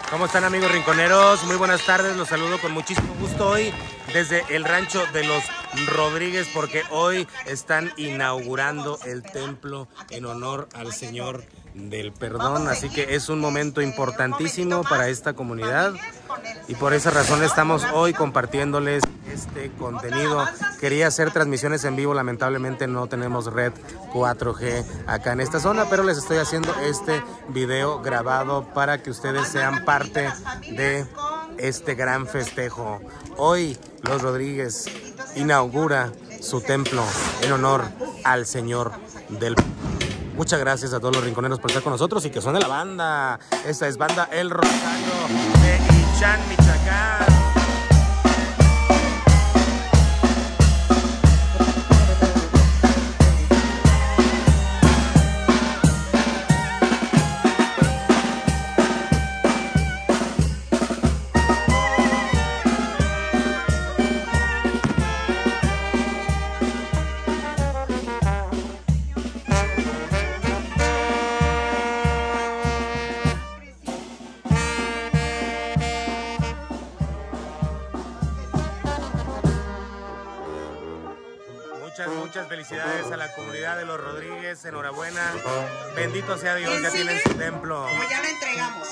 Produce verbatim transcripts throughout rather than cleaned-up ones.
¿Cómo están, amigos rinconeros? Muy buenas tardes, los saludo con muchísimo gusto hoy desde el rancho de los Rodríguez, porque hoy están inaugurando el templo en honor al Señor del Perdón, así que es un momento importantísimo para esta comunidad y por esa razón estamos hoy compartiéndoles este contenido. Quería hacer transmisiones en vivo, lamentablemente no tenemos red cuatro G acá en esta zona, pero les estoy haciendo este video grabado para que ustedes sean parte de este gran festejo. Hoy los Rodríguez inaugura su templo en honor al Señor del Perdón. Muchas gracias a todos los rinconeros por estar con nosotros y que suene la banda. Esta es banda El Rosario de Ichán, Michoacán. Muchas, muchas felicidades a la comunidad de los Rodríguez, enhorabuena, bendito sea Dios, ya tienen su templo. Como ya lo entregamos.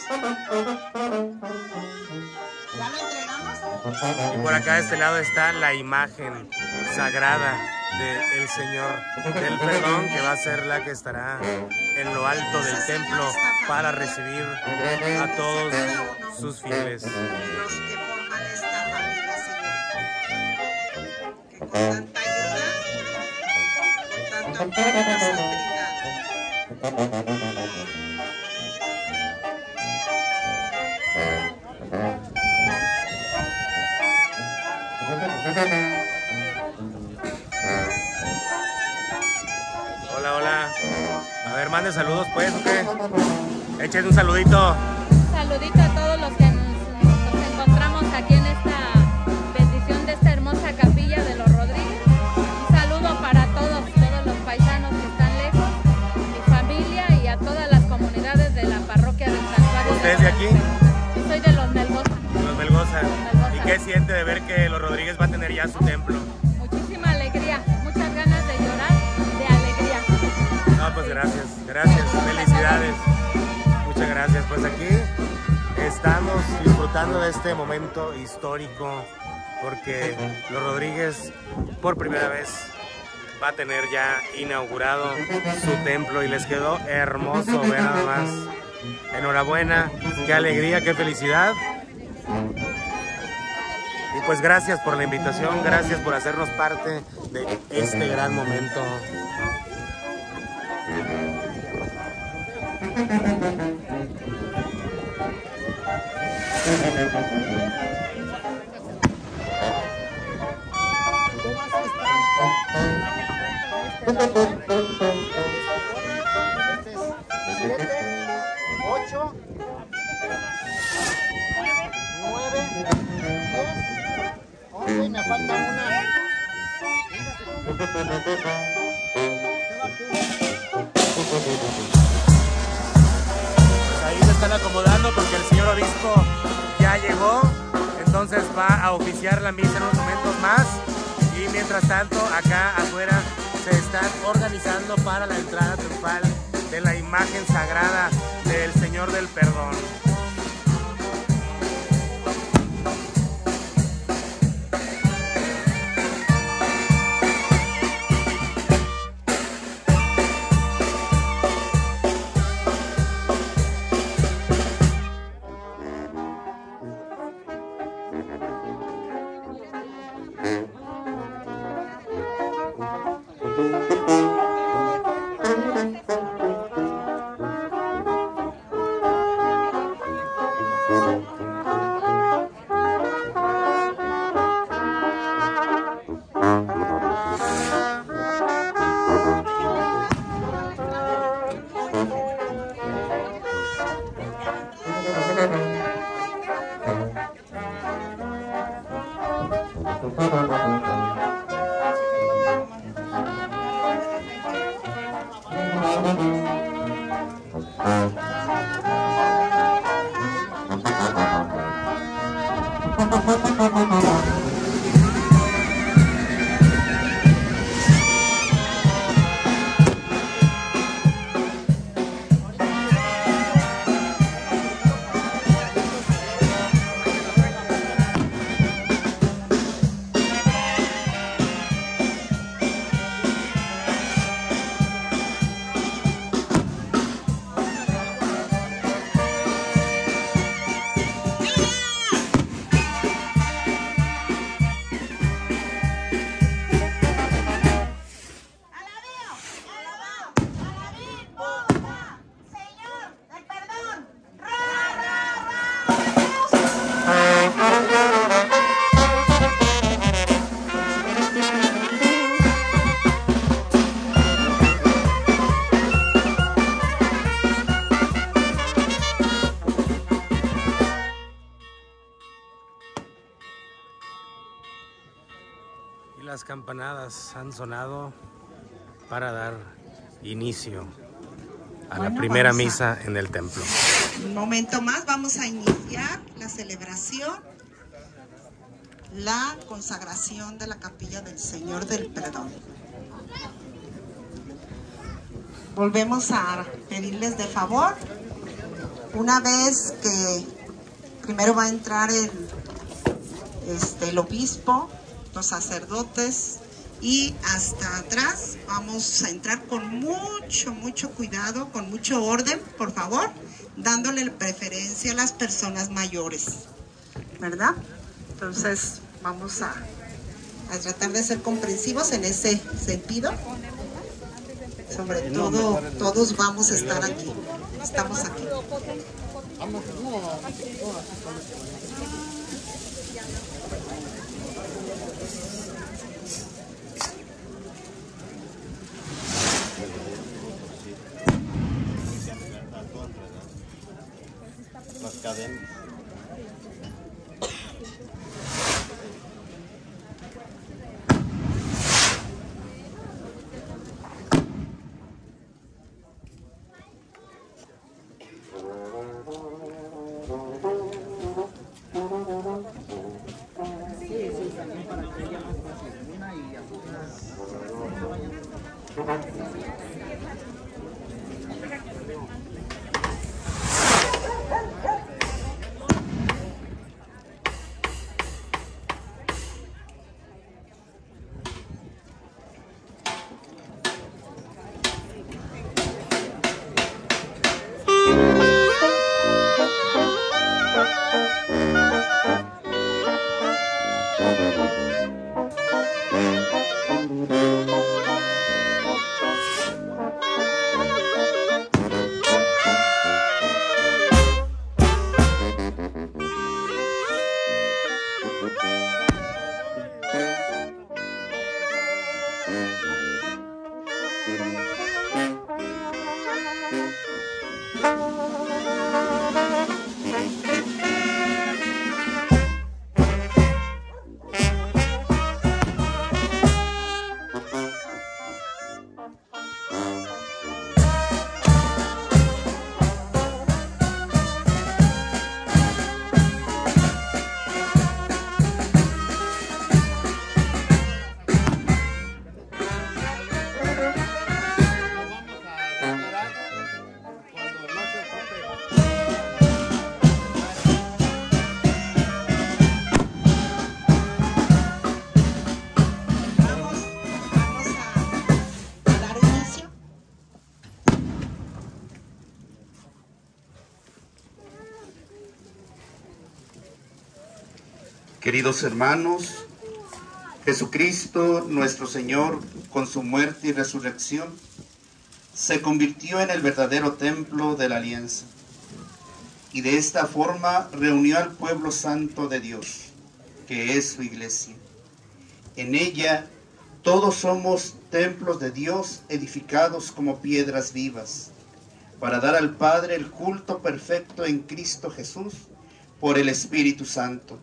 ¿Ya lo entregamos? Y por acá de este lado está la imagen sagrada del Señor del Perdón, que va a ser la que estará en lo alto del templo para recibir a todos sus fieles. Los que forman esta familia, Señor. Que con tanta ayuda, con tanto apoyo nos han brindado. Hola, hola. A ver, mande saludos pues, ¿o qué? Echen un saludito. Saludito a todos los que nos, nos encontramos aquí en esta bendición de esta hermosa capilla de los Rodríguez. Un saludo para todos, todos los paisanos que están lejos, mi familia y a todas las comunidades de la parroquia del Santuario. ¿Ustedes de aquí? Yo soy de los Melgoza. Los Melgoza. Melgoza. ¿Y qué siente de ver que los Rodríguez va a tener ya su templo? Muchísima alegría, muchas ganas de llorar de alegría. No, pues gracias, gracias, felicidades. Muchas gracias. Pues aquí estamos disfrutando de este momento histórico porque los Rodríguez por primera vez va a tener ya inaugurado su templo y les quedó hermoso, ve nada más. Enhorabuena, qué alegría, qué felicidad. Y pues gracias por la invitación, gracias por hacernos parte de este gran momento. ocho, nueve, diez, once, me falta una. Pues ahí se están acomodando porque el señor obispo ya llegó, entonces va a oficiar la misa en unos momentos más y mientras tanto acá afuera se están organizando para la entrada triunfal de la imagen sagrada del Señor del Perdón. Las campanadas han sonado para dar inicio a Bueno, la primera vamos a- misa en el templo. Un momento más, vamos a iniciar la celebración, la consagración de la capilla del Señor del Perdón. Volvemos a pedirles de favor, una vez que primero va a entrar el, este, el obispo, los sacerdotes, y hasta atrás vamos a entrar con mucho, mucho cuidado, con mucho orden, por favor, dándole preferencia a las personas mayores, ¿verdad? Entonces vamos a, a tratar de ser comprensivos en ese sentido. Sobre todo, todos vamos a estar aquí, estamos aquí. Las cadenas. Queridos hermanos, Jesucristo, nuestro Señor, con su muerte y resurrección, se convirtió en el verdadero templo de la alianza, y de esta forma reunió al pueblo santo de Dios, que es su iglesia. En ella todos somos templos de Dios edificados como piedras vivas, para dar al Padre el culto perfecto en Cristo Jesús por el Espíritu Santo.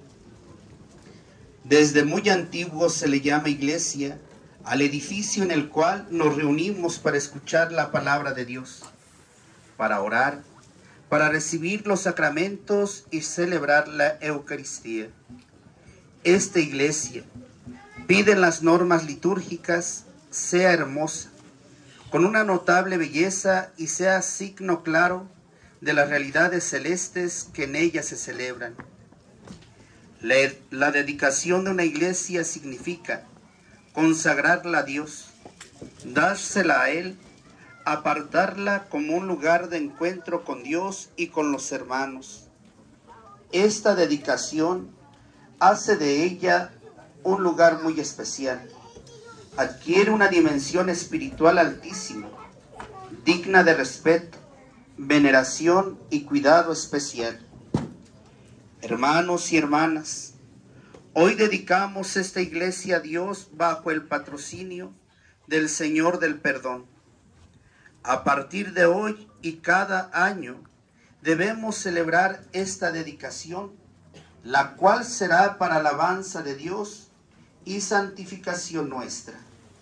Desde muy antiguo se le llama iglesia al edificio en el cual nos reunimos para escuchar la palabra de Dios, para orar, para recibir los sacramentos y celebrar la Eucaristía. esta iglesia, piden las normas litúrgicas, sea hermosa, con una notable belleza y sea signo claro de las realidades celestes que en ella se celebran. La, la dedicación de una iglesia significa consagrarla a Dios, dársela a Él, apartarla como un lugar de encuentro con Dios y con los hermanos. Esta dedicación hace de ella un lugar muy especial. Adquiere una dimensión espiritual altísima, digna de respeto, veneración y cuidado especial. Hermanos y hermanas, hoy dedicamos esta iglesia a Dios bajo el patrocinio del Señor del Perdón. A partir de hoy y cada año debemos celebrar esta dedicación, la cual será para alabanza de Dios y santificación nuestra.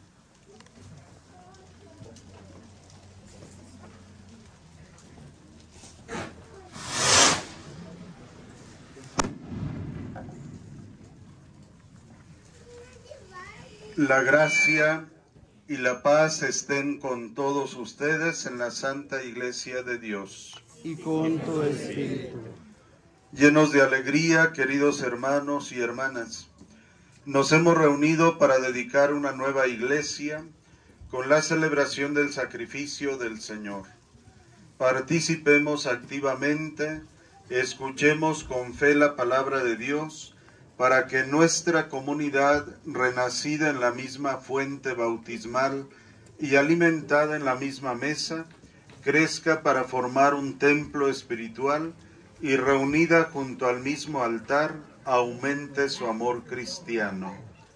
La gracia y la paz estén con todos ustedes en la Santa Iglesia de Dios. Y con tu espíritu. Llenos de alegría, queridos hermanos y hermanas, nos hemos reunido para dedicar una nueva iglesia con la celebración del sacrificio del Señor. Participemos activamente, escuchemos con fe la palabra de Dios, para que nuestra comunidad, renacida en la misma fuente bautismal y alimentada en la misma mesa, crezca para formar un templo espiritual y reunida junto al mismo altar, aumente su amor cristiano.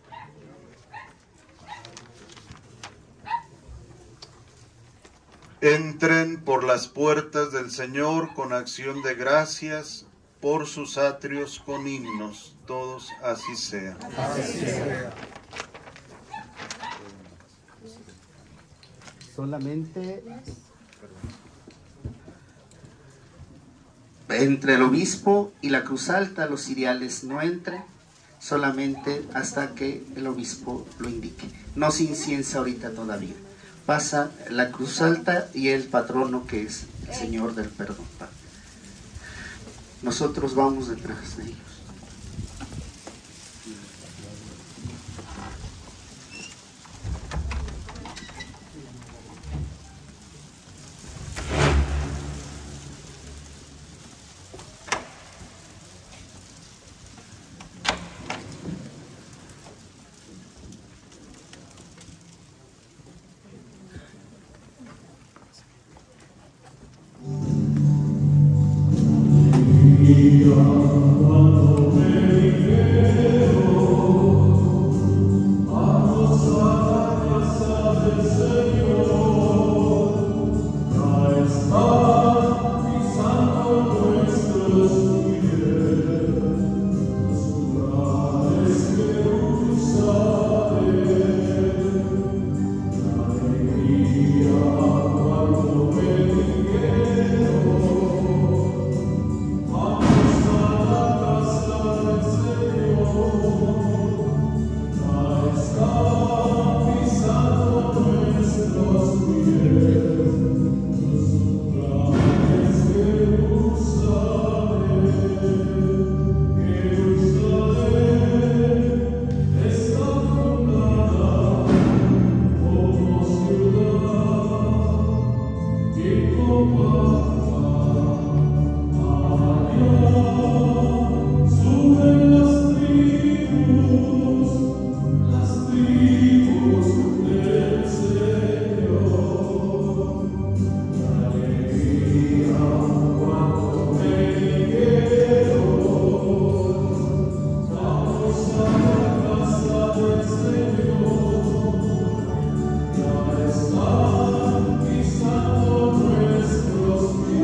Entren por las puertas del Señor con acción de gracias, por sus atrios con himnos. Todos así sea. Así sea. Solamente entre el obispo y la cruz alta los ciriales no entren, solamente hasta que el obispo lo indique. No se inciensa ahorita todavía. Pasa la cruz alta y el patrono, que es el Señor del Perdón. Nosotros vamos detrás de ellos. Santi, Santo nuestros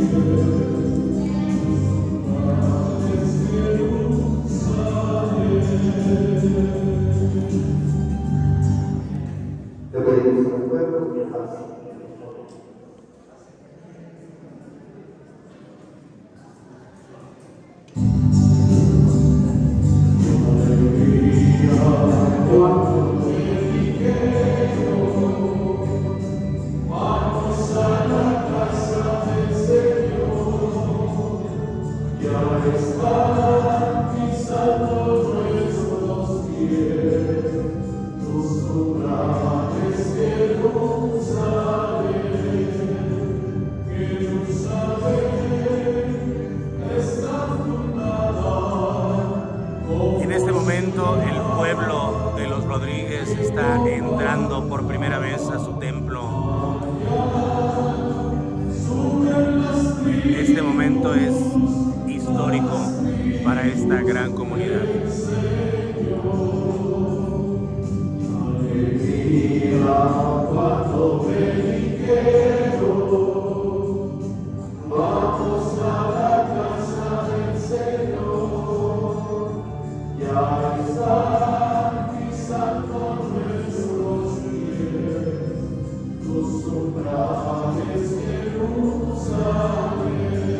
templo. Este momento es histórico para esta gran comunidad. Vamos a la casa del Señor, ya están pisando nuestros pies, tus umbrales, Jerusalén,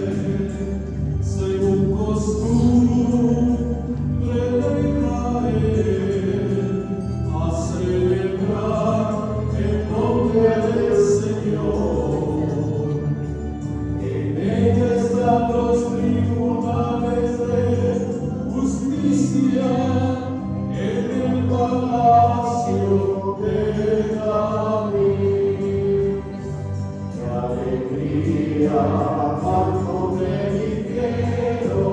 según costumbre de Israel, a celebrar el nombre del Señor. Los tribunales de justicia en el palacio de David. ¡Qué alegría, manto venidero!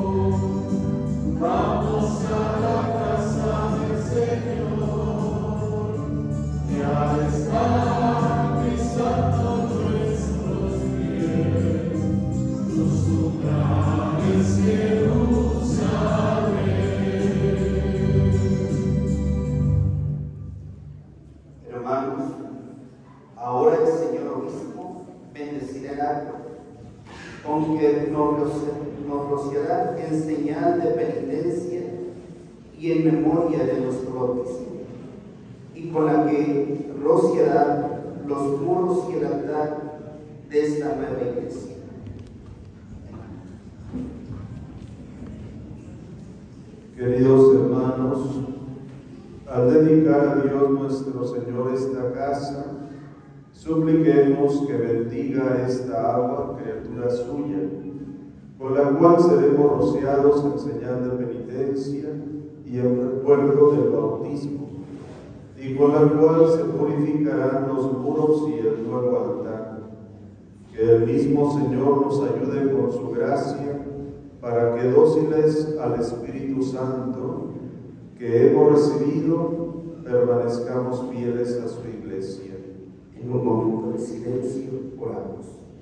Vamos a la casa del Señor, ya está pisando nuestros pies. Los umbrales, Jerusalén. Hermanos, ahora el señor obispo bendecirá el agua, con que nos, nos rociará en señal de penitencia y en memoria de nuestro bautismo, y con la que rociará los muros y el altar de esta nueva iglesia. Queridos hermanos, al dedicar a Dios nuestro Señor esta casa, supliquemos que bendiga esta agua, criatura suya, con la cual seremos rociados en señal de penitencia y en recuerdo del bautismo, y con la cual se purificarán los muros y el nuevo altar. Que el mismo Señor nos ayude con su gracia, para que dóciles al Espíritu Santo que hemos recibido, permanezcamos fieles a su iglesia. En un momento de silencio, oramos.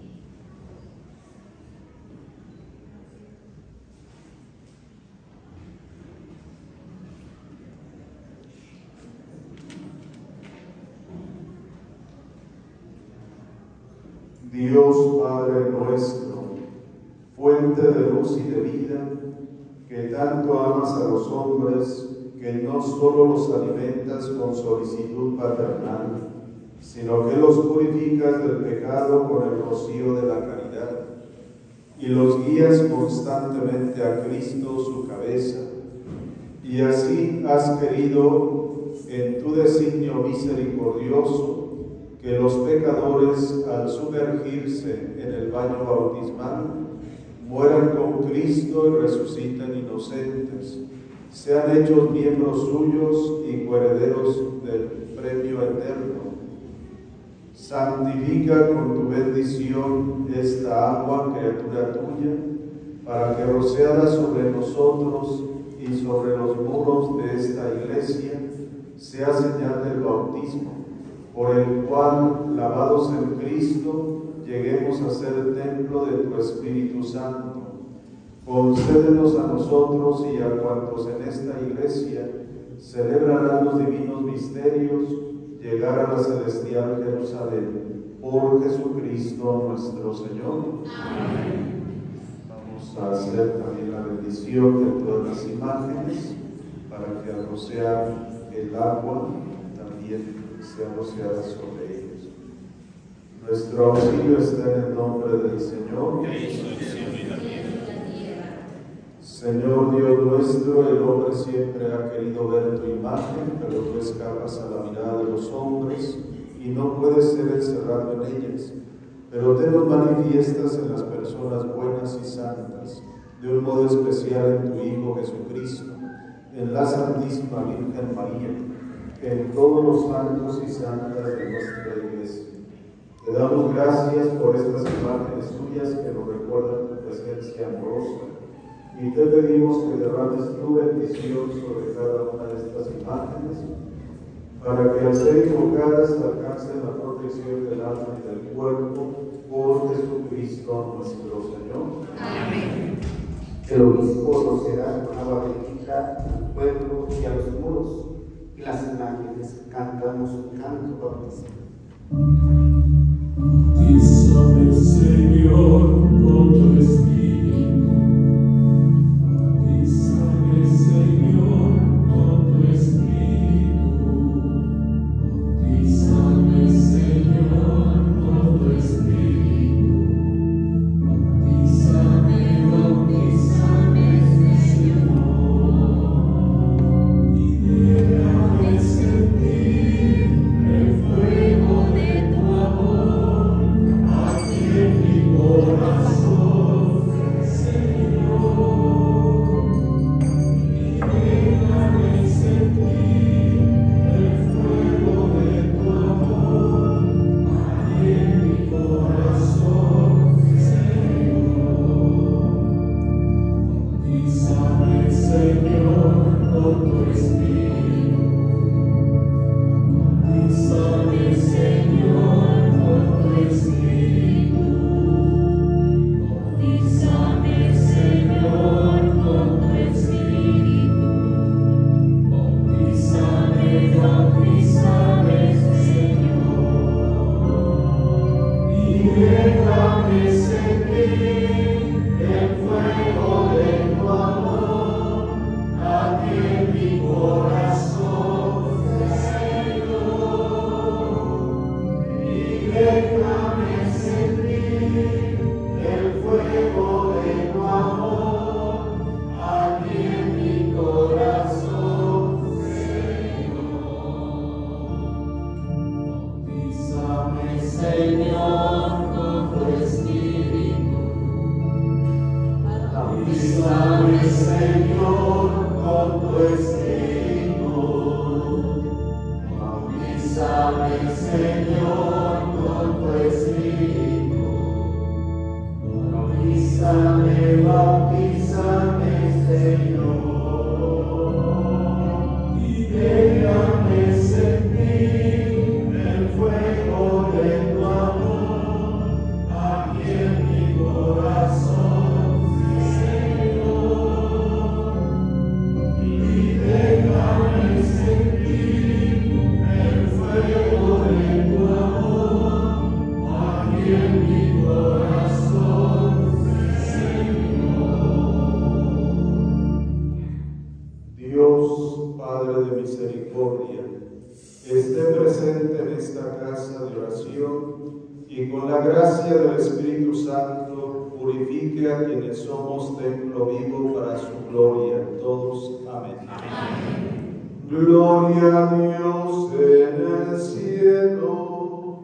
Dios Padre nuestro, fuente de luz y de vida, que tanto amas a los hombres, que no solo los alimentas con solicitud paternal, sino que los purificas del pecado con el rocío de la caridad, y los guías constantemente a Cristo, su cabeza, y así has querido, en tu designio misericordioso, que los pecadores, al sumergirse en el baño bautismal, mueran con Cristo y resucitan inocentes, sean hechos miembros suyos y coherederos del premio eterno. Santifica con tu bendición esta agua, criatura tuya, para que rociada sobre nosotros y sobre los muros de esta iglesia, sea señal del bautismo, por el cual, lavados en Cristo, lleguemos a ser el templo de tu Espíritu Santo. Concédenos a nosotros y a cuantos en esta iglesia celebrarán los divinos misterios, llegar a la celestial Jerusalén, por Jesucristo nuestro Señor. Amén. Vamos a hacer también la bendición de todas las imágenes, para que al rociar el agua también sea rociada sobre ellos. Nuestro auxilio está en el nombre del Señor. Señor Dios nuestro, el hombre siempre ha querido ver tu imagen, pero tú escapas a la mirada de los hombres y no puedes ser encerrado en ellas. Pero te nos manifiestas en las personas buenas y santas, de un modo especial en tu Hijo Jesucristo, en la Santísima Virgen María, en todos los santos y santas de nuestra Iglesia. Te damos gracias por estas imágenes tuyas que nos recuerdan tu presencia amorosa, y te pedimos que derrames tu bendición sobre cada una de estas imágenes, para que al ser invocadas alcancen la protección del alma y del cuerpo, por Jesucristo nuestro Señor. Amén. El obispo rociará con agua bendita al pueblo y a los muros, y las imágenes cantamos un canto bautismal. Bautízame, Señor, con tu Espíritu. Bautízame, Señor, con tu Espíritu. Bautízame, Señor, con tu Espíritu. Bautízame, bautízame, Señor. Y déjame sentir el fuego de tu amor aquí en mi corazón, Señor. Y déjame sentir el fuego de tu amor aquí en mi corazón, Señor. Bautízame, Señor, con tu Espíritu. Bautízame, Señor, con tu Espíritu. Bautízame, Señor, con tu Espíritu. Bautízame, bautízame, Señor. Y déjame sentir el fuego de tu amor aquí en mi corazón, Señor. Y déjame sentir el fuego de tu amor aquí en mi corazón, Señor. Bautízame, Señor, con tu Espíritu. Bautízame, Señor, con tu Espíritu. Bautízame, Señor, con tu Espíritu. Bautízame, bautízame, Señor. Y déjame sentir el fuego de tu amor aquí en mi corazón, Señor. Y déjame sentir el fuego de tu amor aquí en mi corazón, Señor. Dios, Padre de misericordia, esté presente en esta casa de oración y con la gracia del Espíritu Santo purifique a quienes somos templo vivo para su gloria. Todos, amén. Amén. Gloria a Dios en el cielo.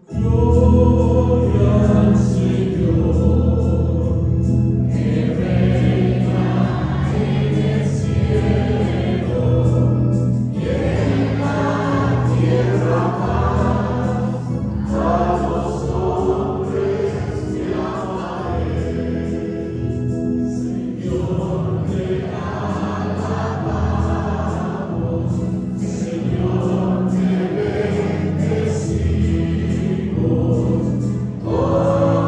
Gloria al Señor. Que reina en el cielo y en la tierra paz a los hombres que ama Él. Señor, te alabamos. Señor, te bendecimos. Oh,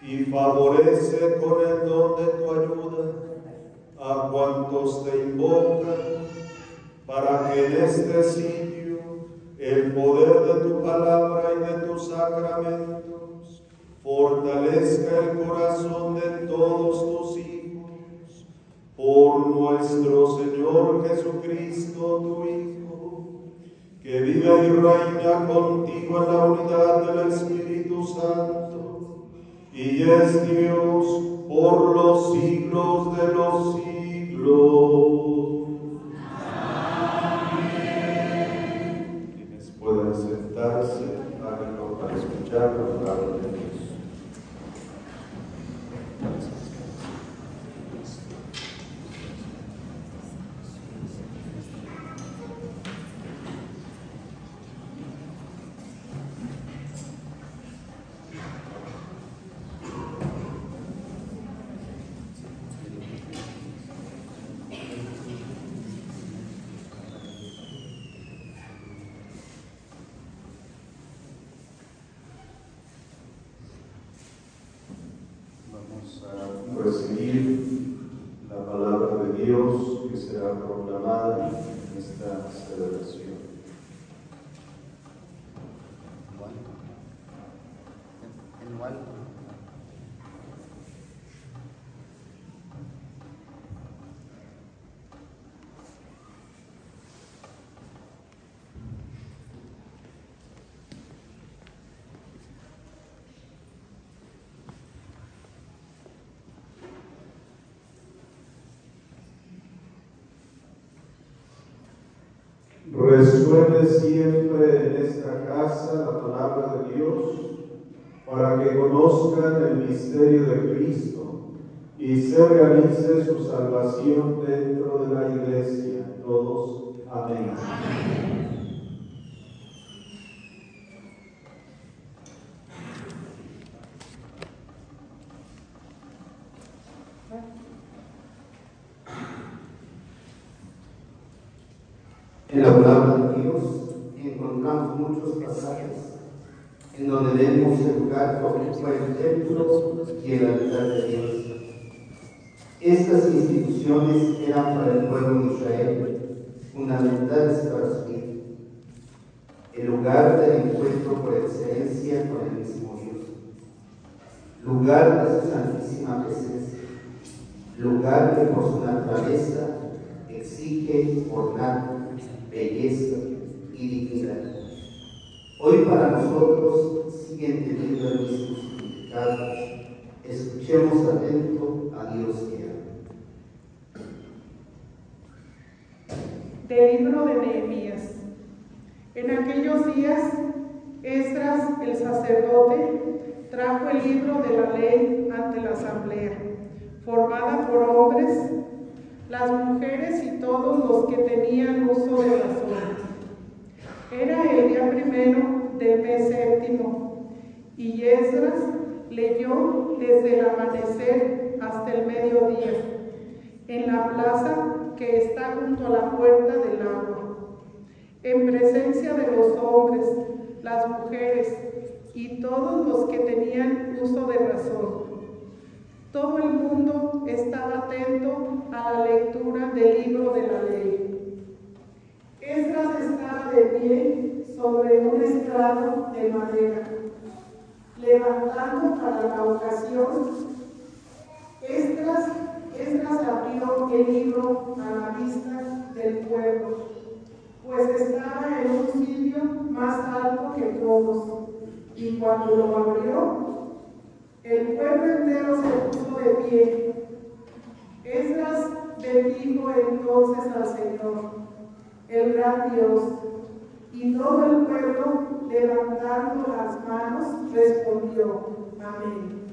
y favorece con el don de tu ayuda a cuantos te invocan, para que en este sitio el poder de tu palabra y de tus sacramentos fortalezca el corazón de todos tus hijos, por nuestro Señor Jesucristo, tu Hijo, que vive y reina contigo en la unidad del Espíritu Santo, y es Dios por los siglos de los siglos. Amén. Quienes puedan sentarse, háganlo para escuchar la palabra de Dios. Recibir la palabra de Dios que será proclamada en esta celebración. En lo alto. Resuene siempre en esta casa la palabra de Dios, para que conozcan el misterio de Cristo y se realice su salvación dentro de la Iglesia. Todos, amén. Amén. En la palabra de Dios encontramos muchos pasajes en donde vemos el lugar que ocupa el templo y el altar de Dios. Estas instituciones eran para el pueblo de Israel fundamentales para su vida, el lugar del encuentro por excelencia con el mismo Dios, lugar de su santísima presencia, lugar que por su naturaleza exige ornato, belleza y dignidad. Hoy para nosotros siguen teniendo el mismo significado. Escuchemos atento a Dios que habla. Del libro de Nehemías. En aquellos días, Esdras, el sacerdote, trajo el libro de la ley ante la asamblea, formada por hombres, las mujeres y todos los que tenían uso de razón. Era el día primero del mes séptimo, y Esdras leyó desde el amanecer hasta el mediodía, en la plaza que está junto a la puerta del agua, en presencia de los hombres, las mujeres y todos los que tenían uso de razón. Todo el mundo estaba atento a la lectura del libro de la ley. Esdras estaba de pie sobre un estrado de madera, levantando para la ocasión. Esdras, Esdras abrió el libro a la vista del pueblo, pues estaba en un sitio más alto que todos, y cuando lo abrió, el pueblo entero se puso de pie. Esdras bendijo entonces al Señor, el gran Dios, y todo el pueblo, levantando las manos, respondió: Amén.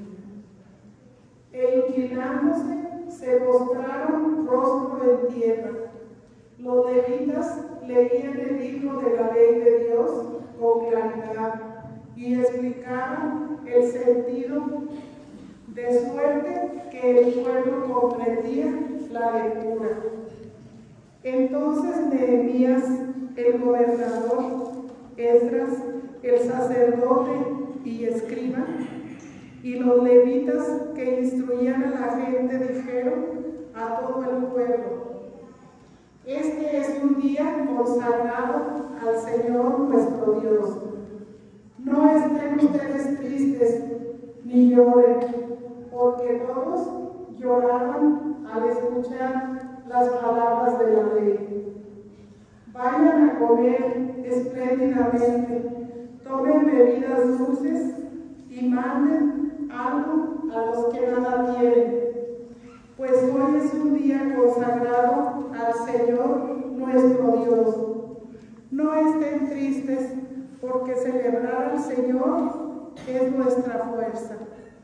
E inclinándose, se postraron rostro en tierra. Los levitas leían el libro de la ley de Dios con claridad y explicaban el sentido, de suerte que el pueblo comprendía la lectura. Entonces Nehemías, el gobernador, Esdras, el sacerdote y escriba, Y los levitas que instruían a la gente dijeron a todo el pueblo: este es un día consagrado al Señor nuestro Dios. No estén ustedes tristes ni lloren, porque todos lloraban al escuchar las palabras de la ley. Vayan a comer espléndidamente, tomen bebidas dulces y manden algo a los que nada tienen, pues hoy es un día consagrado al Señor nuestro Dios. No estén tristes, porque celebrar al Señor es nuestra fuerza.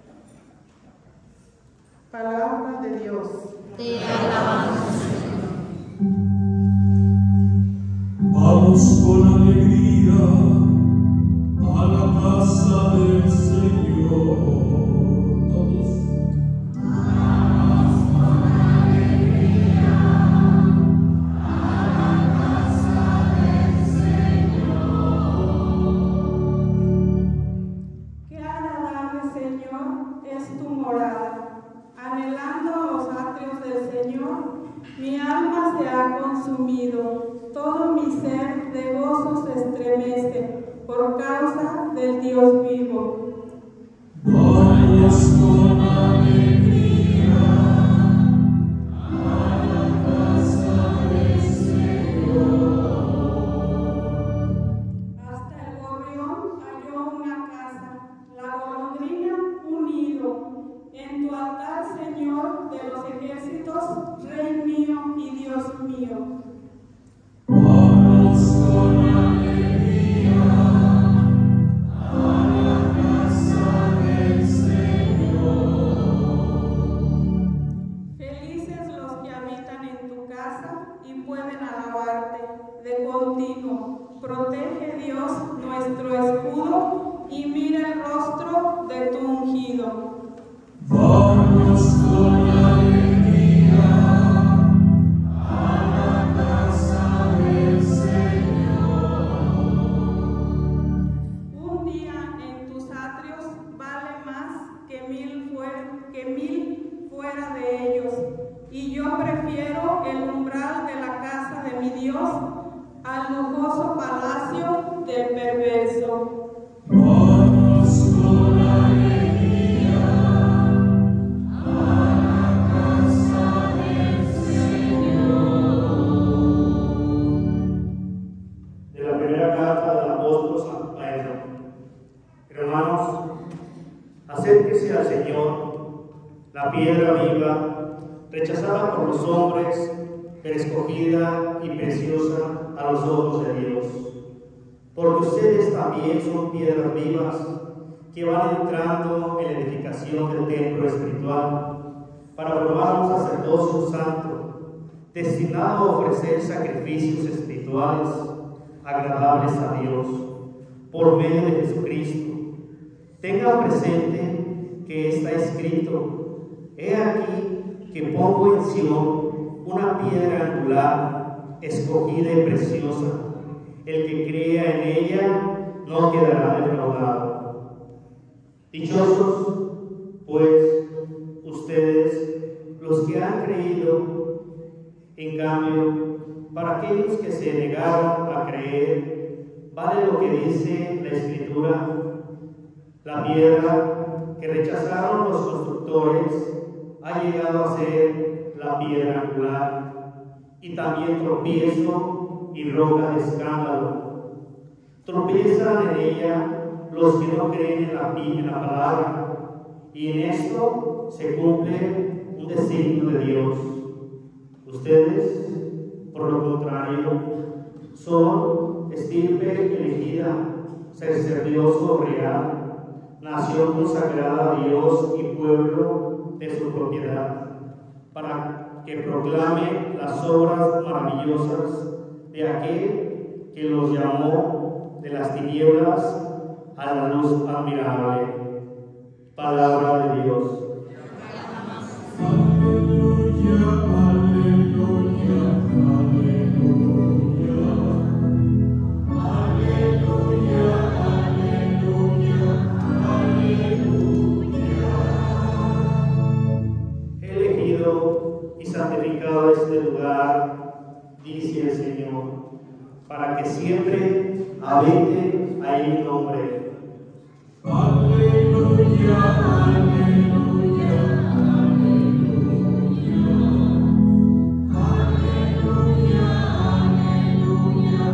Palabra de Dios. Te alabamos. Vamos con alegría a la casa del Señor. Todos. Vamos con alegría a la casa del Señor. Qué agradable, Señor, es tu morada. Anhelando los atrios del Señor, mi alma se ha consumido. Todo mi ser de gozo se estremece por causa del Dios vivo. Vamos con alegría a la casa del Señor. Hasta el gorrión halló una casa, la golondrina un nido. En tu altar, Señor de los ejércitos, Rey mío y Dios mío. Vamos con alegría a la casa del Señor. Felices los que habitan en tu casa y pueden alabarte de continuo. Protege, Dios, nuestro escudo y mira el rostro de tu ungido. Vamos con alegría a la casa del Señor. Un día en tus atrios vale más que mil, fuer que mil fuera de ellos, y yo prefiero el umbral de la casa de mi Dios al lujoso palacio del perverso. Vamos con alegría a la casa del Señor. De la primera carta del apóstol San Pedro. Hermanos, acérquese al Señor, la piedra viva, rechazada por los hombres, pero escogida y preciosa a los ojos de Dios. Porque ustedes también son piedras vivas que van entrando en la edificación del templo espiritual para formar un sacerdocio santo, destinado a ofrecer sacrificios espirituales agradables a Dios por medio de Jesucristo. Tengan presente que está escrito: he aquí que pongo en Sion una piedra angular, escogida y preciosa. El que crea en ella no quedará defraudado. Dichosos, pues, ustedes, los que han creído. En cambio, para aquellos que se negaron a creer, vale lo que dice la Escritura: la piedra que rechazaron los constructores ha llegado a ser la piedra angular, y también tropiezo y roca de escándalo. Tropiezan en ella los que no creen en la, en la palabra, y en esto se cumple un designio de Dios. Ustedes, por lo contrario, son estirpe elegida, sacerdocio real, nación consagrada a Dios y pueblo de su propiedad, para que proclame las obras maravillosas de aquel que los llamó de las tinieblas a la luz admirable. Palabra de Dios. Aleluya, aleluya, aleluya. Aleluya, aleluya, aleluya. santificado este lugar, dice el Señor, para que siempre habite ahí mi nombre. Aleluya, aleluya, aleluya, aleluya, aleluya,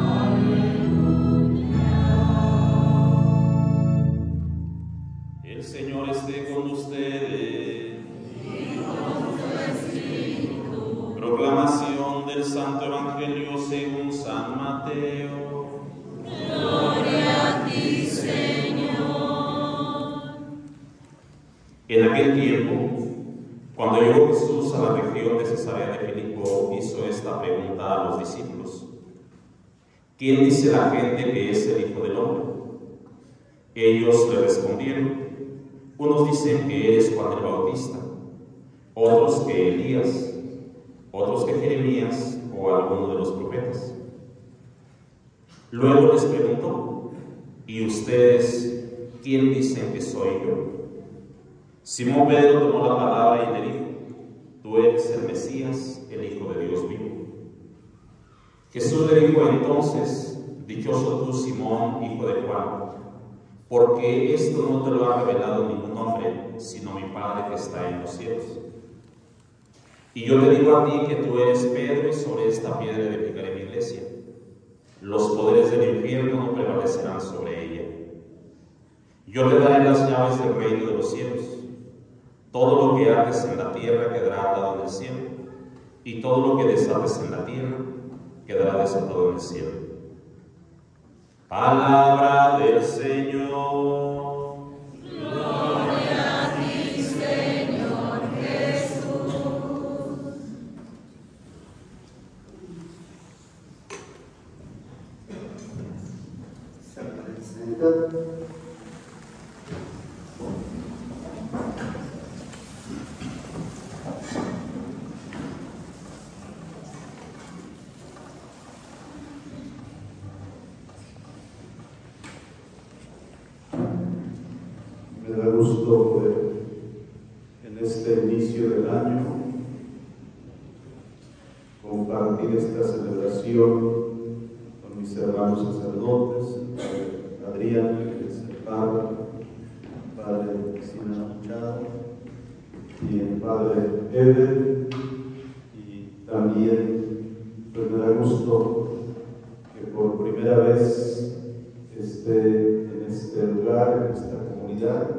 aleluya. El Señor esté con ustedes. Y con tu espíritu. Proclamación del Santo Evangelio según San Mateo. Gloria a ti, Señor. En aquel tiempo, cuando llegó Jesús a la región de Cesarea de Filipo, hizo esta pregunta a los discípulos: ¿quién dice la gente que es el Hijo del Hombre? Ellos le respondieron: unos dicen que eres Juan el Bautista, otros que Elías, otros que Jeremías o alguno de los profetas. Luego les preguntó: ¿y ustedes quién dicen que soy yo? Simón Pedro tomó la palabra y le dijo: tú eres el Mesías, el Hijo de Dios vivo. Jesús le dijo entonces: dichoso tú, Simón, hijo de Juan, porque esto no te lo ha revelado ningún hombre, sino mi Padre que está en los cielos. Y yo te digo a ti que tú eres Pedro, y sobre esta piedra edificaré mi iglesia. Los poderes del infierno no prevalecerán sobre ella. Yo te daré las llaves del reino de los cielos. Todo lo que ates en la tierra quedará atado en el cielo, y todo lo que desates en la tierra quedará desatado en el cielo. Palabra del Señor. Gloria a ti, Señor Jesús. Se presenta. Me da gusto poder en este inicio del año compartir esta celebración con mis hermanos sacerdotes, el padre Adrián, que es el padre, el padre Cristina Machado y el padre Eder, y también pues me da gusto que por primera vez esté en este lugar, en esta comunidad,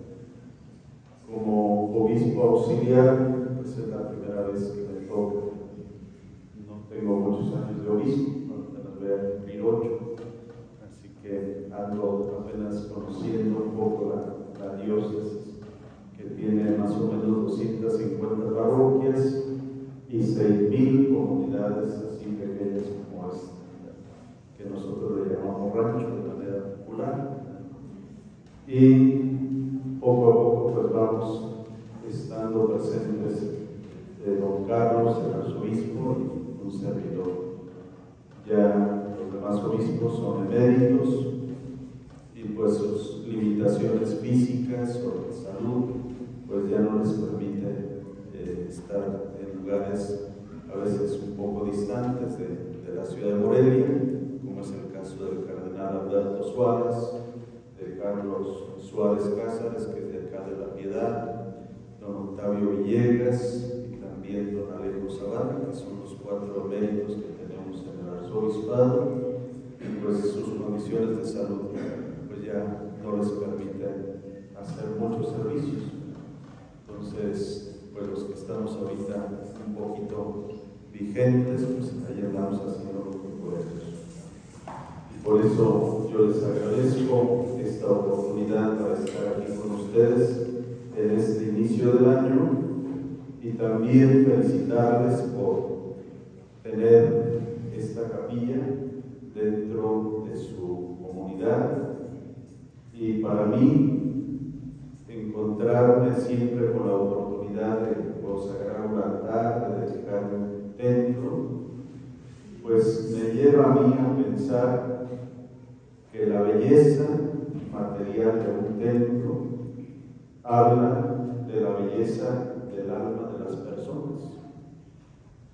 como obispo auxiliar. Pues es la primera vez que me toca. No tengo muchos años de obispo, apenas voy a cumplir ocho, así que ando apenas conociendo un poco la, la diócesis, que tiene más o menos doscientas cincuenta parroquias y seis mil comunidades así pequeñas como esta, que nosotros le llamamos rancho de manera popular. Y poco a poco pues vamos estando presentes de don Carlos, el arzobispo, y un servidor. Ya los demás obispos son eméritos y pues sus limitaciones físicas o de salud pues ya no les permite eh, estar en lugares a veces un poco distantes de, de la ciudad de Morelia, como es el caso del cardenal Alberto Suárez, de Carlos Suárez Cázares, que es de acá de La Piedad, don Octavio Villegas y también don Alejo Zavala, que son los cuatro eméritos que tenemos en el arzobispado, y pues sus condiciones de salud pues ya no les permiten hacer muchos servicios. Entonces, pues los que estamos ahorita un poquito vigentes, pues ahí andamos haciendo lo que podemos. Por eso yo les agradezco esta oportunidad para estar aquí con ustedes en este inicio del año y también felicitarles por tener esta capilla dentro de su comunidad, y para mí encontrarme siempre con la oportunidad de consagrar un altar, de dedicar un templo, pues me lleva a mí a pensar que la belleza material de un templo habla de la belleza del alma de las personas.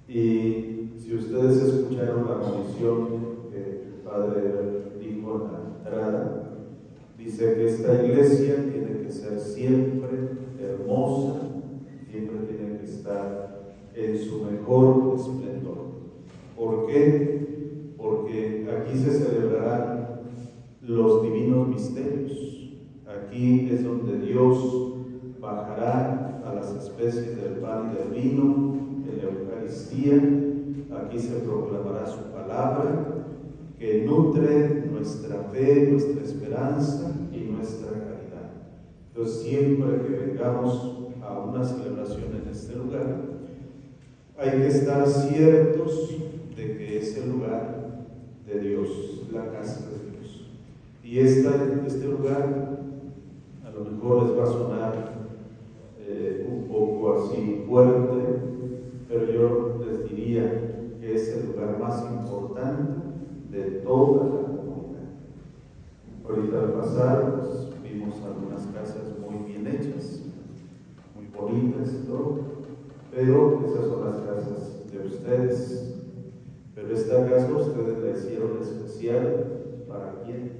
Y si ustedes escucharon la munición que el Padre dijo en la entrada, dice que esta iglesia tiene que ser siempre hermosa, siempre tiene que estar en su mejor esplendor. ¿Por qué? Porque aquí se celebrarán los divinos misterios. Aquí es donde Dios bajará a las especies del pan y del vino en la Eucaristía. Aquí se proclamará su palabra que nutre nuestra fe, nuestra esperanza y nuestra caridad. Entonces, siempre que vengamos a una celebración en este lugar, hay que estar ciertos de que es el lugar de Dios, la casa de Dios. Y esta, este lugar a lo mejor les va a sonar eh, un poco así fuerte, pero yo les diría que es el lugar más importante de toda la comunidad. Ahorita al pasar, pues, vimos algunas casas muy bien hechas, muy bonitas y todo, pero esas son las casas de ustedes. Pero esta casa ustedes la hicieron especial, ¿para quién?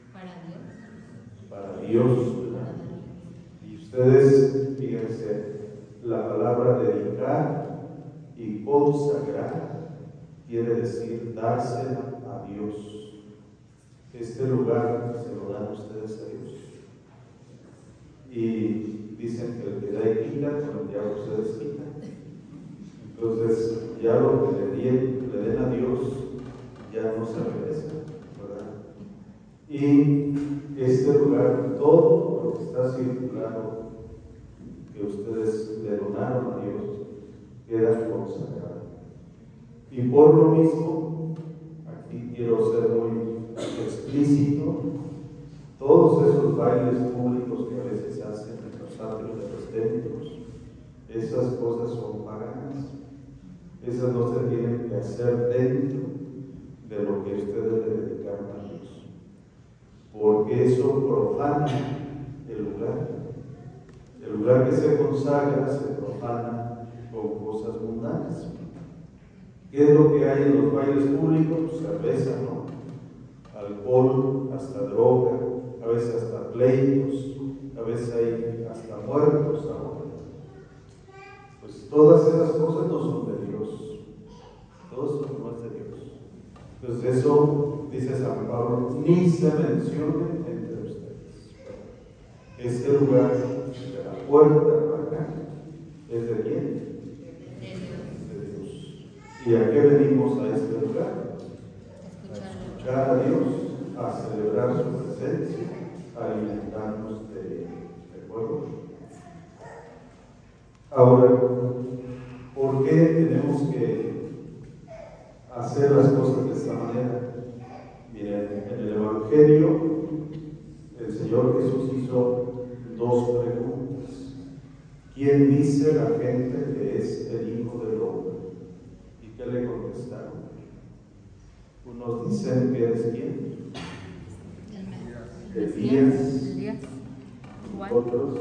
Para Dios, ¿verdad? Y ustedes, fíjense, la palabra dedicar y consagrar quiere decir dársela a Dios. Este lugar se lo dan ustedes a Dios. Y dicen que el que da y quita, con el diablo se desquita. Entonces, ya lo que le den, le den a Dios, ya no se regresa, ¿verdad? Y este lugar, todo lo que está circulado, que ustedes le donaron a Dios, queda consagrado. Y por lo mismo, aquí quiero ser muy explícito, todos esos bailes públicos que a veces se hacen en los atrios de los templos, esas cosas son paganas. Esas no se tienen que hacer dentro de lo que ustedes le dedicaron a Dios, porque eso profana el lugar. El lugar que se consagra se profana con cosas mundanas. ¿Qué es lo que hay en los bailes públicos? Cerveza, ¿no? Alcohol, hasta droga, a veces hasta pleitos, a veces hay hasta muertos ahora. Pues todas esas cosas no son de Dios, todo eso no es de Dios. Entonces eso, dice San Pablo, ni se mencione entre ustedes. Este lugar de la puerta para acá es de quién? De Dios. ¿Y a qué venimos a este lugar? A escuchar a Dios, a celebrar su presencia, a alimentarnos de, de fuego. Ahora, ¿por qué tenemos que hacer las cosas de esta manera? Miren, en el Evangelio, el Señor Jesús hizo dos preguntas. ¿Quién dice la gente que es el Hijo del Hombre? ¿Y qué le contestaron? Unos dicen que eres quién? Elías. Otros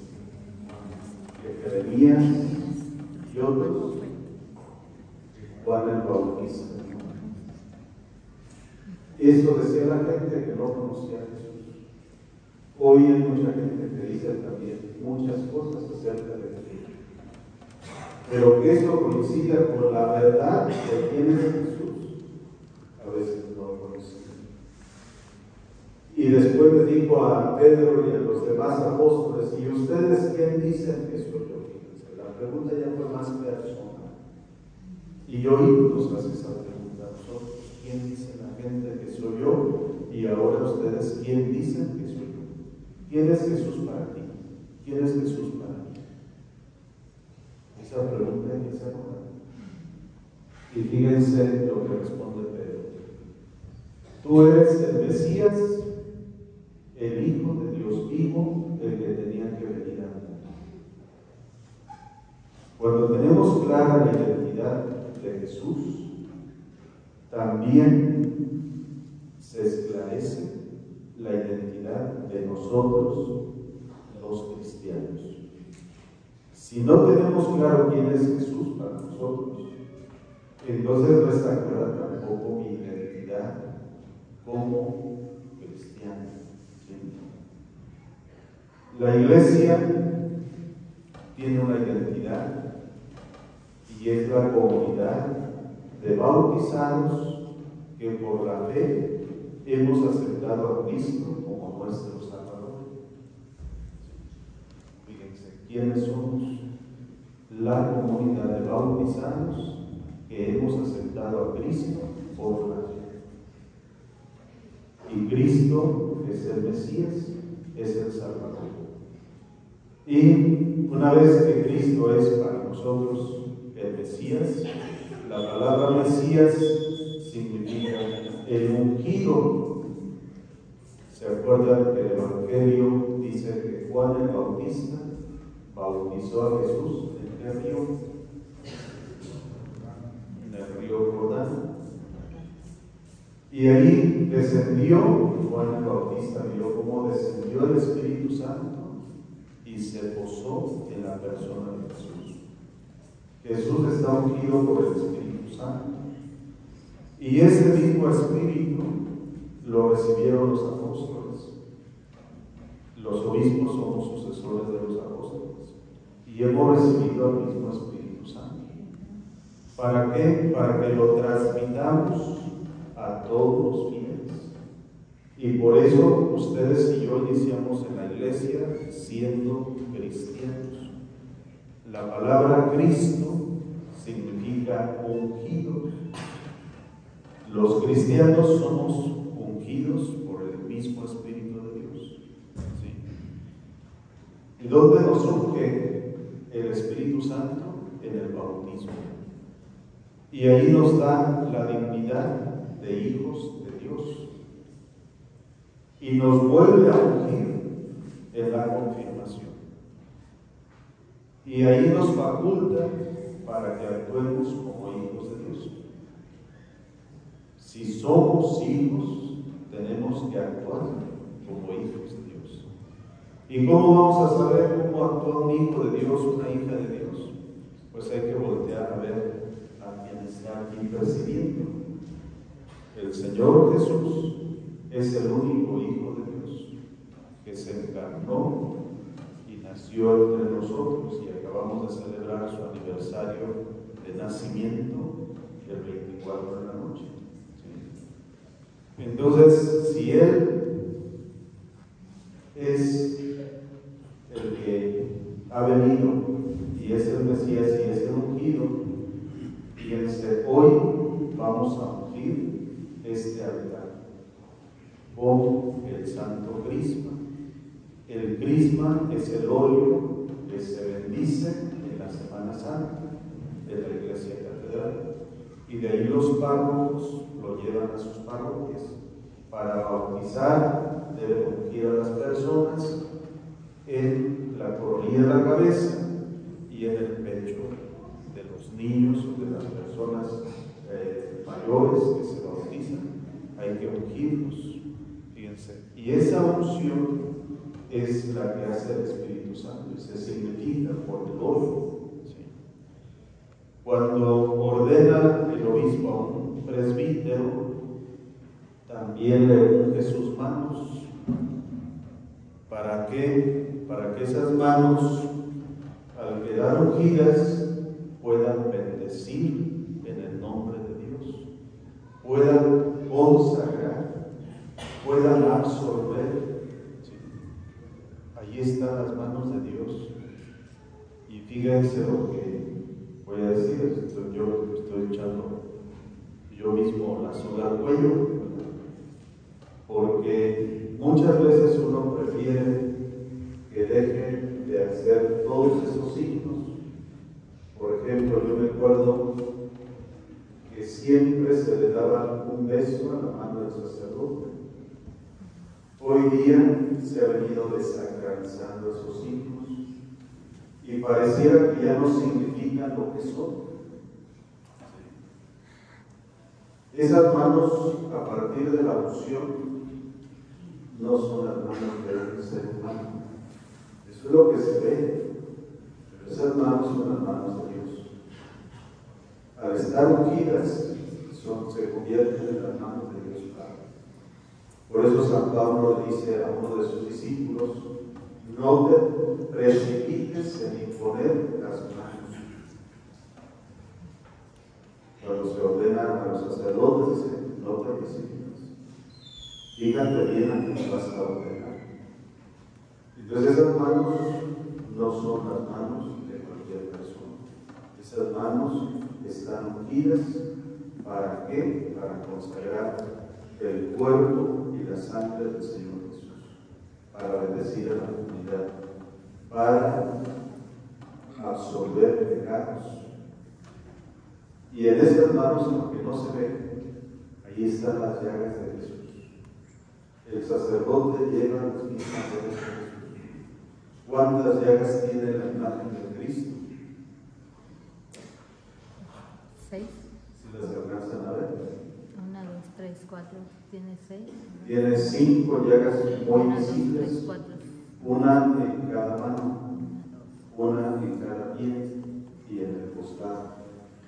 que Jeremías y otros Juan el Bautista. Eso decía la gente que no conocía a Jesús. Hoy hay mucha gente que dice también muchas cosas acerca de Jesús, pero que eso coincida con la verdad de quién es Jesús, a veces no lo conocen. Y después le dijo a Pedro y a los demás apóstoles, ¿y ustedes quién dicen que soy yo? La pregunta ya fue más personal. Y hoy nos hace esa pregunta a nosotros, ¿quién dice la gente que soy yo? Y ahora ustedes, ¿quién dicen que soy yo? ¿Quién es Jesús para ti? ¿Quién es Jesús para mí? Esa pregunta hay que hacerla. Y fíjense lo que responde Pedro. Tú eres el Mesías, el Hijo de Dios vivo, el que tenía que venir a mí. Cuando tenemos clara la identidad de Jesús, también se esclarece la identidad de nosotros, los cristianos. Si no tenemos claro quién es Jesús para nosotros, entonces no está clara tampoco mi identidad como cristiano. ¿Sí? La iglesia tiene una identidad y es la comunidad de bautizados que por la fe hemos aceptado a Cristo como nuestro Salvador. Fíjense, ¿quiénes somos? La comunidad de bautizados que hemos aceptado a Cristo por la fe. Y Cristo es el Mesías, es el Salvador. Y una vez que Cristo es para nosotros el Mesías, la palabra Mesías significa el ungido. ¿Se acuerdan que el Evangelio dice que Juan el Bautista bautizó a Jesús en el río? En el río Jordán. Y ahí descendió, Juan el Bautista vio cómo descendió el Espíritu Santo y se posó en la persona de Jesús. Jesús está ungido por el Espíritu Santo. Y ese mismo Espíritu lo recibieron los apóstoles. Los obispos somos sucesores de los apóstoles. Y hemos recibido el mismo Espíritu Santo. ¿Para qué? Para que lo transmitamos a todos los fieles. Y por eso ustedes y yo iniciamos en la iglesia siendo cristianos. La palabra Cristo significa ungido. Los cristianos somos ungidos por el mismo Espíritu de Dios. ¿Sí? ¿Y dónde nos unge el Espíritu Santo? En el bautismo. Y ahí nos da la dignidad de hijos de Dios. Y nos vuelve a ungir en la confirmación. Y ahí nos faculta para que actuemos como hijos de Dios. Si somos hijos, tenemos que actuar como hijos de Dios. ¿Y cómo vamos a saber cómo actúa un hijo de Dios, una hija de Dios? Pues hay que voltear a ver a quien está aquí presidiendo. El Señor Jesús es el único Hijo de Dios que se encarnó y nació entre nosotros, y acabamos de celebrar su aniversario de nacimiento el veinticuatro de la noche. ¿Sí? Entonces, si Él es el que ha venido y es el Mesías y es el ungido, fíjense, hoy vamos a ungir este altar con el santo crisma. El crisma es el óleo que se bendice en la Semana Santa de la Iglesia Catedral, y de ahí los párrocos lo llevan a sus parroquias. Para bautizar deben ungir a las personas en la coronilla de la cabeza y en el pecho de los niños o de las personas eh, mayores que se bautizan. Hay que ungirlos, fíjense. Y esa unción es la que hace el Espíritu Santo y se significa por el óleo. ¿Sí? Cuando ordena el obispo a un presbítero, también le unge sus manos. ¿Para qué? Para que esas manos, al quedar ungidas, puedan bendecir en el nombre de Dios, puedan consagrar, puedan absorber. ¿Sí? Allí están las manos de Dios. Y fíjense lo que voy a decir. Esto yo estoy echando yo mismo la soga al cuello, porque muchas veces uno prefiere que dejen de hacer todos esos signos. Por ejemplo, yo me acuerdo que siempre se le daba un beso a la mano del sacerdote. Hoy día se ha venido desacralizando esos signos y pareciera que ya no significan lo que son. Esas manos, a partir de la unción, no son las manos de un ser humano. Eso es lo que se ve, pero esas manos son las manos de Dios. Al al estar ungidas, son, se convierten en las manos de Dios Padre. Por eso San Pablo le dice a uno de sus discípulos: no te precipites en imponer las manos. Cuando se ordena a los sacerdotes, dice: no te precipites. Fíjate bien a quién vas a ordenar. Entonces esas manos no son las manos de cualquier persona. Esas manos están ungidas. ¿Para qué? Para consagrar el cuerpo y la sangre del Señor Jesús, para bendecir a la comunidad, para absorber pecados. Y en estas manos, aunque no se ven, ahí están las llagas de Jesús. El sacerdote lleva las mismas llagas de Jesús. ¿Cuántas llagas tiene la imagen de Cristo? Seis. Si las alcanzan a ver. Una, dos, tres, cuatro. Tiene seis. Tiene cinco llagas muy Una, dos, visibles. tres, cuatro. Una en cada mano, una en cada pie y en el costado.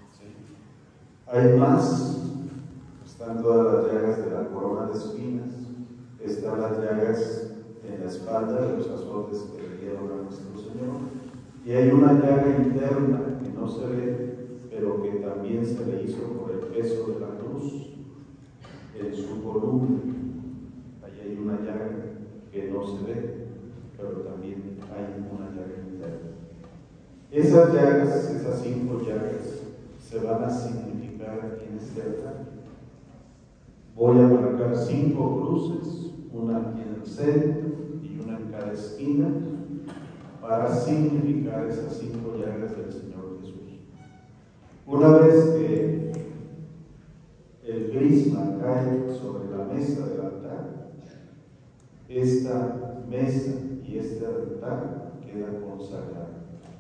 Hay más, están todas las llagas de la corona de espinas, están las llagas en la espalda de los azotes que le dieron a nuestro Señor, y hay una llaga interna que no se ve, pero que también se le hizo por el peso de la cruz en su columna. Allí hay una llaga que no se ve, pero también hay una llaga interna. Esas llagas, esas cinco llagas, se van a significar aquí en este altar. Voy a marcar cinco cruces, una aquí en el centro y una en cada esquina, para significar esas cinco llagas del Señor Jesús. Una vez que el crisma cae sobre la mesa del altar, esta mesa y este altar quedan consagrados.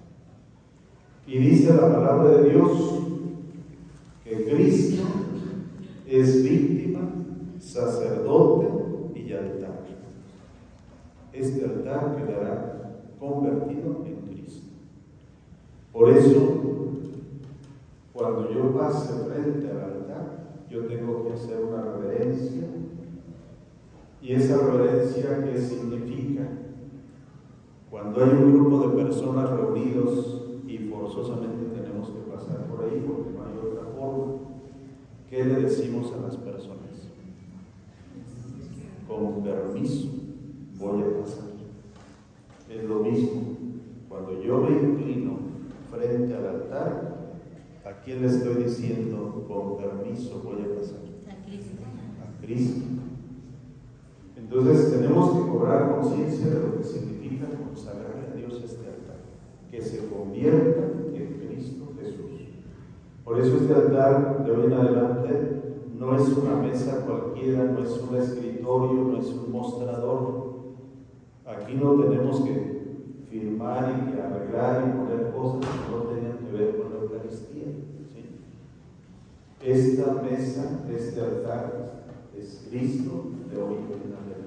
Y dice la palabra de Dios que Cristo es víctima, sacerdote y altar. Este altar quedará convertido en Cristo. Por eso, cuando yo pase frente al altar, yo tengo que hacer una reverencia. Y esa reverencia, ¿qué significa? Cuando hay un grupo de personas reunidos y forzosamente tenemos que pasar por ahí porque no hay otra forma, ¿qué le decimos a las personas? Con permiso, voy a pasar. Es lo mismo, cuando yo me inclino frente al altar, ¿a quién le estoy diciendo con permiso voy a pasar? A Cristo. A Cristo. Entonces tenemos que cobrar conciencia de lo que significa consagrarle a Dios este altar, que se convierta en Cristo Jesús. Por eso este altar de hoy en adelante no es una mesa cualquiera, no es un escritorio, no es un mostrador. Aquí no tenemos que firmar y que arreglar y poner cosas que no tengan que ver con la Eucaristía. ¿Sí? Esta mesa, este altar, es Cristo de hoy en adelante.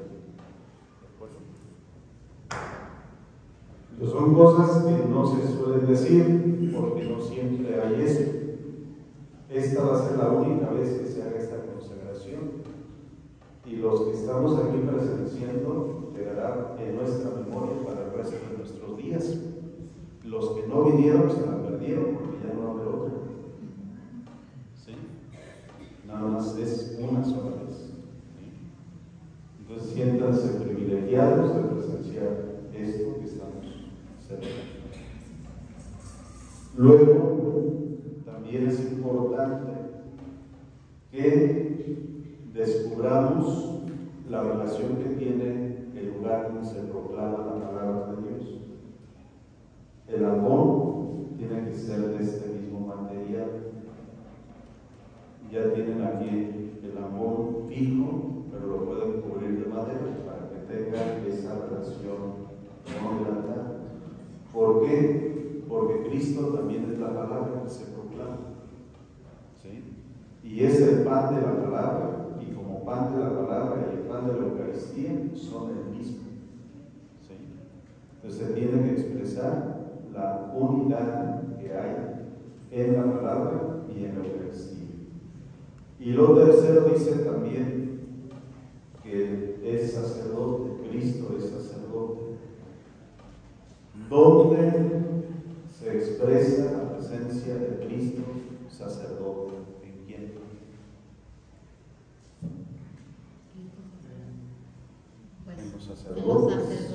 Pues son cosas que no se suelen decir porque no siempre hay eso. Esta va a ser la única vez que se haga esta consagración. Y los que estamos aquí presenciando quedará en nuestra memoria para el resto de nuestros días. Los que no vinieron se la perdieron porque ya no va a haber otra. ¿Sí? Nada más es una sola vez. ¿Sí? Entonces siéntanse privilegiados de presenciar esto que estamos celebrando. Luego, también es importante que descubramos la relación que tiene el lugar donde se proclama la palabra de Dios. El amor tiene que ser de este mismo material. Ya tienen aquí el amor fijo, pero lo pueden cubrir de madera para que tengan esa relación con el altar. ¿Por qué? Porque Cristo también es la palabra que se proclama. ¿Sí? Y es el pan de la palabra, y como pan de la palabra y el pan de la Eucaristía son el mismo. ¿Sí? Entonces se tiene que expresar la unidad que hay en la palabra y en la Eucaristía. Y lo tercero dice también que es sacerdote, Cristo es sacerdote, donde se expresa la presencia de Cristo sacerdote. ¿En quién? En los sacerdotes.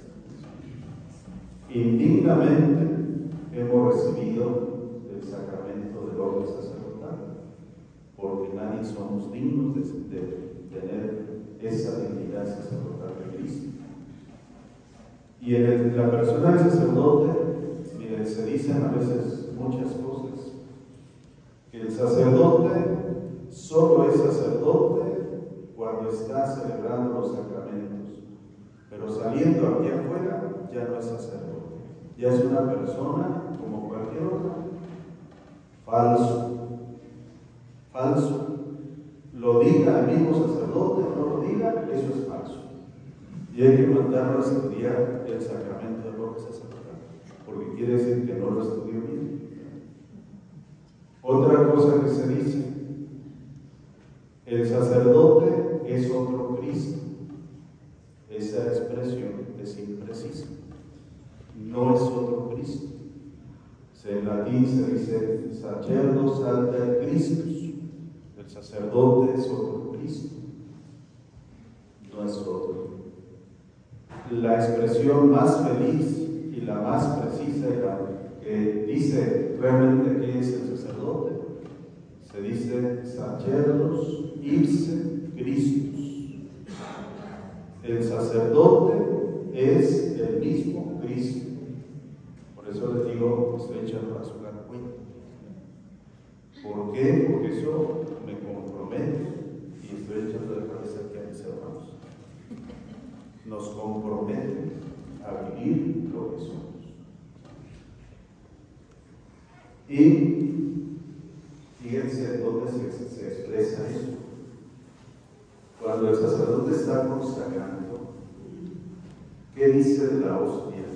Indignamente hemos recibido el sacramento del orden sacerdotal, porque nadie somos dignos de, de tener esa dignidad sacerdotal de Cristo. Y en, el, en la persona del sacerdote, miren, se dicen a veces muchas cosas. Que el sacerdote solo es sacerdote cuando está celebrando los sacramentos, pero saliendo aquí afuera ya no es sacerdote, ya es una persona como cualquier otra. Falso, falso. Lo diga el mismo sacerdote o no lo diga, eso es falso. Y hay que mandarlo a estudiar el sacramento del orden sacerdotal, porque quiere decir que no lo estudió bien. Otra cosa que se dice, el sacerdote es otro Cristo. Esa expresión es imprecisa. No es otro Cristo. En latín se dice sacerdos alter Christus. El sacerdote es otro Cristo. No es otro. La expresión más feliz y la más precisa y la que dice realmente qué es el sacerdote, se dice sacerdos ipse Christus. El sacerdote es el mismo Cristo. Por eso les digo, estoy echando a su cuenta. ¿Por qué? Porque eso me compromete y estoy echando de cabeza aquí a mis hermanos. Nos compromete a vivir lo que somos. Y fíjense dónde se, se expresa eso. Cuando el sacerdote está consagrando, ¿qué dice de la hostia?